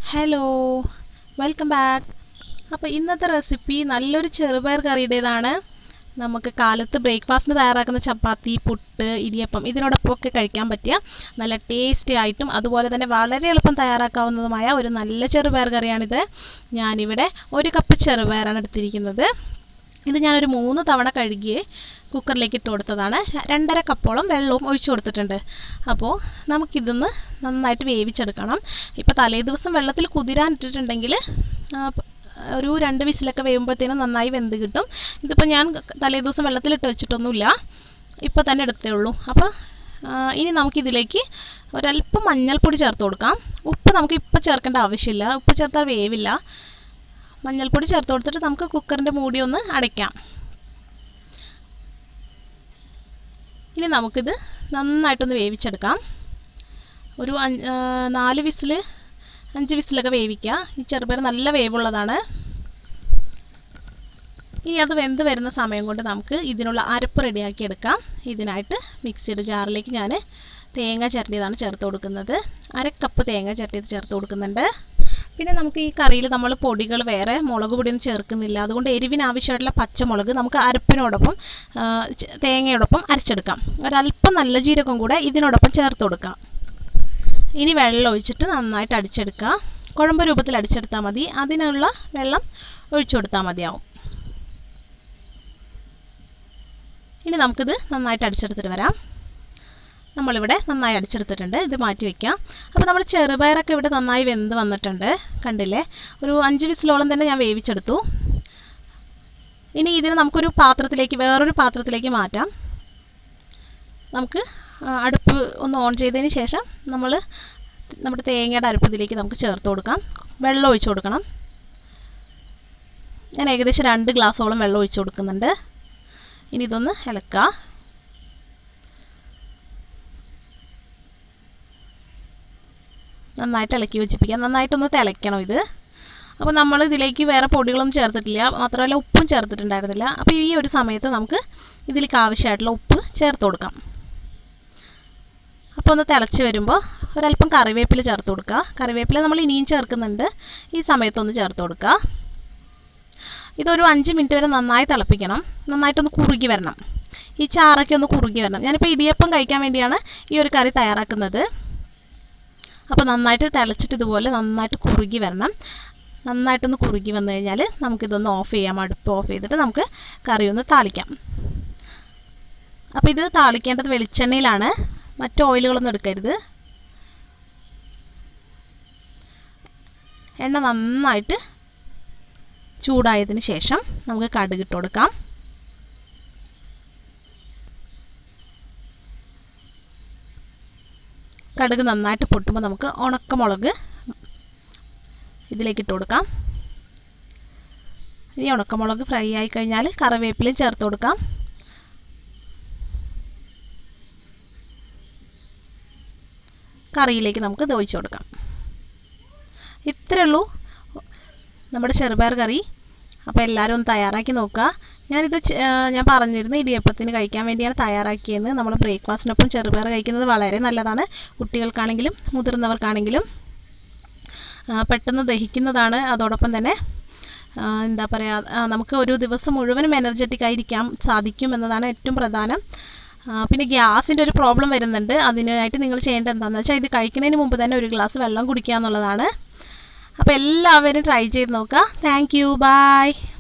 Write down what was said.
Hello, welcome back. അപ്പോൾ ഇന്നത്തെ recipe നല്ലൊരു ചെറുപയർ കറിയുടേതാണ്. നമുക്ക് കാലത്ത് ബ്രേക്ക്ഫാസ്റ്റിന് തയ്യാറാക്കുന്ന ചപ്പാത്തി, പുട്ട്, ഇടിയപ്പം ഇതിനോടൊപ്പമൊക്കെ കഴിക്കാൻ പറ്റിയ നല്ല ടേസ്റ്റി ആയിട്ടും അതുപോലെ തന്നെ വളരെ എളുപ്പം തയ്യാറാക്കാവുന്നതുമായ ഒരു നല്ല ചെറുപയർ കറിയാണിത്. ഞാനിവിടെ 1 കപ്പ് ചെറുപയറാണ് എടുത്തിരിക്കുന്നത്. ഇത് ഞാനൊരു 3 തവണ കഴുകി കുക്കറിലേക്ക് ഇട്ട് കൊടുത്തതാണ്. 2.5 കപ്പോളം വെള്ളവും ഒഴിച്ചു കൊടുത്തിട്ടുണ്ട്. അപ്പോൾ നമുക്കിതൊന്ന് നന്നായിട്ട് വേവിച്ചെടുക്കണം. ഇപ്പോൾ തലേ ദിവസം വെള്ളത്തിൽ കുതിരാൻ ഇട്ടിട്ടുണ്ടെങ്കിൽ ഒരു 2 വിസിലൊക്കെ വേവുമ്പോഴത്തേനും നന്നായി വെന്ത് കിട്ടും. ഇതിപ്പോൾ ഞാൻ തലേ ദിവസം വെള്ളത്തിലിട്ട് വെച്ചിട്ടൊന്നുമില്ല, ഇപ്പോൾ തന്നെ എടുത്തേ ഉള്ളൂ. അപ്പോൾ ഇനി നമുക്കിതിലേക്ക് ഒരല്പം മഞ്ഞൾപ്പൊടി ചേർത്ത് കൊടുക്കാം. ഉപ്പ് നമുക്ക് ഇപ്പോൾ ചേർക്കേണ്ട ആവശ്യമില്ല, ഉപ്പ് ചേർത്താൽ വേവില്ല. മഞ്ഞൾപ്പൊടി ചേർത്ത് കൊടുത്തിട്ട് നമുക്ക് കുക്കറിൻ്റെ മൂടി ഒന്ന് അടയ്ക്കാം. ഇനി നമുക്കിത് നന്നായിട്ടൊന്ന് വേവിച്ചെടുക്കാം. ഒരു 4 വിസിൽ 5 വിസിലൊക്കെ വേവിക്കുക. ഈ ചെറുപയർ നല്ല വേവുള്ളതാണ്. ഇനി അത് വെന്ത് വരുന്ന സമയം കൊണ്ട് നമുക്ക് ഇതിനുള്ള അരപ്പ് റെഡിയാക്കി എടുക്കാം. ഇതിനായിട്ട് മിക്സിയുടെ ജാറിലേക്ക് ഞാൻ തേങ്ങ ചിരണ്ടിയതാണ് ചേർത്ത് കൊടുക്കുന്നത്. 1/2 കപ്പ് തേങ്ങ ചിരണ്ടിയത് ചേർത്ത് കൊടുക്കുന്നുണ്ട്. പിന്നെ നമുക്ക് ഈ കറിയിൽ നമ്മൾ പൊടികൾ വേറെ മുളക് പൊടിയൊന്നും ചേർക്കുന്നില്ല. അതുകൊണ്ട് എരിവിന് ആവശ്യമായിട്ടുള്ള പച്ചമുളക് നമുക്ക് അരപ്പിനോടൊപ്പം തേങ്ങയോടൊപ്പം അരച്ചെടുക്കാം. ഒരല്പം നല്ല ജീരകം കൂടെ ഇതിനോടൊപ്പം ചേർത്ത് കൊടുക്കാം. ഇനി വെള്ളം ഒഴിച്ചിട്ട് നന്നായിട്ട് അടിച്ചെടുക്കുക. കുഴമ്പ് രൂപത്തിൽ അടിച്ചെടുത്താൽ മതി. അതിനുള്ള വെള്ളം ഒഴിച്ചു കൊടുത്താൽ മതിയാവും. ഇനി നമുക്കിത് നന്നായിട്ട് അടിച്ചെടുത്തിട്ട് വരാം. നമ്മളിവിടെ നന്നായി അടിച്ചെടുത്തിട്ടുണ്ട്. ഇത് മാറ്റി വയ്ക്കാം. അപ്പോൾ നമ്മുടെ ചെറുപയറൊക്കെ ഇവിടെ നന്നായി വെന്ത് വന്നിട്ടുണ്ട്, കണ്ടില്ലേ? ഒരു 5 വിസിലോളം തന്നെ ഞാൻ വേവിച്ചെടുത്തു. ഇനി ഇതിന് നമുക്കൊരു പാത്രത്തിലേക്ക്, വേറൊരു പാത്രത്തിലേക്ക് മാറ്റാം. നമുക്ക് അടുപ്പ് ഒന്ന് ഓൺ ചെയ്തതിന് ശേഷം നമ്മുടെ തേങ്ങയുടെ അരപ്പ് ഇതിലേക്ക് നമുക്ക് ചേർത്ത് കൊടുക്കാം. വെള്ളം ഒഴിച്ചു കൊടുക്കണം. ഞാൻ ഏകദേശം 2 ഗ്ലാസോളം വെള്ളം ഒഴിച്ചു കൊടുക്കുന്നുണ്ട്. ഇനി ഇതൊന്ന് ഇളക്കുക. നന്നായിട്ട് ഇളക്കി യോജിപ്പിക്കാം. നന്നായിട്ടൊന്ന് തിളയ്ക്കണം ഇത്. അപ്പോൾ നമ്മൾ ഇതിലേക്ക് വേറെ പൊടികളൊന്നും ചേർത്തിട്ടില്ല, മാത്രമല്ല ഉപ്പും ചേർത്തിട്ടുണ്ടായിരുന്നില്ല. അപ്പോൾ ഈ ഒരു സമയത്ത് നമുക്ക് ഇതിലേക്ക് ആവശ്യമായിട്ടുള്ള ഉപ്പ് ചേർത്ത് കൊടുക്കാം. അപ്പോൾ ഒന്ന് തിളച്ച് വരുമ്പോൾ ഒരല്പം കറിവേപ്പില ചേർത്ത് കൊടുക്കുക. കറിവേപ്പില നമ്മൾ ഇനിയും ചേർക്കുന്നുണ്ട്. ഈ സമയത്തൊന്ന് ചേർത്ത് കൊടുക്കുക. ഇതൊരു 5 മിനിറ്റ് വരെ നന്നായി തിളപ്പിക്കണം. നന്നായിട്ടൊന്ന് കുറുകി വരണം. ഈ ചാറൊക്കെ ഒന്ന് കുറുകി വരണം. ഞാനിപ്പോൾ ഇടിയപ്പം കഴിക്കാൻ വേണ്ടിയാണ് ഈ ഒരു കറി തയ്യാറാക്കുന്നത്. അപ്പോൾ നന്നായിട്ട് തിളച്ചിട്ട് ഇതുപോലെ നന്നായിട്ട് കുറുകി വരണം. നന്നായിട്ടൊന്ന് കുറുകി വന്നു കഴിഞ്ഞാൽ നമുക്കിതൊന്ന് ഓഫ് ചെയ്യാം. അടുപ്പ് ഓഫ് ചെയ്തിട്ട് നമുക്ക് കറി ഒന്ന് താളിക്കാം. അപ്പോൾ ഇത് താളിക്കേണ്ടത് വെളിച്ചെണ്ണയിലാണ്, മറ്റ് ഓയിലുകളൊന്നും എടുക്കരുത്. എണ്ണ നന്നായിട്ട് ചൂടായതിന് ശേഷം നമുക്ക് കടുക് ഇട്ട് കൊടുക്കാം. കടുക് നന്നായിട്ട് പൊട്ടുമ്പോൾ നമുക്ക് ഉണക്കമുളക് ഇതിലേക്ക് ഇട്ട് കൊടുക്കാം. ഈ ഉണക്കമുളക് ഫ്രൈ ആയി കഴിഞ്ഞാൽ കറിവേപ്പിലയും ചേർത്ത് കൊടുക്കാം. കറിയിലേക്ക് നമുക്ക് ഇത് ഒഴിച്ച് കൊടുക്കാം. ഇത്രയേ ഉള്ളൂ നമ്മുടെ ചെറുപയർ കറി. അപ്പോൾ എല്ലാവരും ഒന്ന് തയ്യാറാക്കി നോക്കുക. ഞാൻ പറഞ്ഞിരുന്നു ഇടിയപ്പത്തിന് കഴിക്കാൻ വേണ്ടിയാണ് തയ്യാറാക്കിയത്. നമ്മൾ ബ്രേക്ക്ഫാസ്റ്റിനൊപ്പം ചെറുപയർ കഴിക്കുന്നത് വളരെ നല്ലതാണ്. കുട്ടികൾക്കാണെങ്കിലും മുതിർന്നവർക്കാണെങ്കിലും പെട്ടെന്ന് ദഹിക്കുന്നതാണ്. അതോടൊപ്പം തന്നെ എന്താ പറയുക, നമുക്ക് ഒരു ദിവസം മുഴുവനും എനർജറ്റിക് ആയിരിക്കാൻ സാധിക്കും എന്നതാണ് ഏറ്റവും പ്രധാനം. പിന്നെ ഗ്യാസിൻ്റെ ഒരു പ്രോബ്ലം വരുന്നുണ്ട്. അതിനായിട്ട് നിങ്ങൾ ചെയ്യേണ്ടത് എന്താണെന്ന് വെച്ചാൽ ഇത് കഴിക്കുന്നതിന് മുമ്പ് തന്നെ 1 ഗ്ലാസ് വെള്ളം കുടിക്കുക എന്നുള്ളതാണ്. അപ്പോൾ എല്ലാവരും ട്രൈ ചെയ്ത് നോക്കുക. Thank you, by.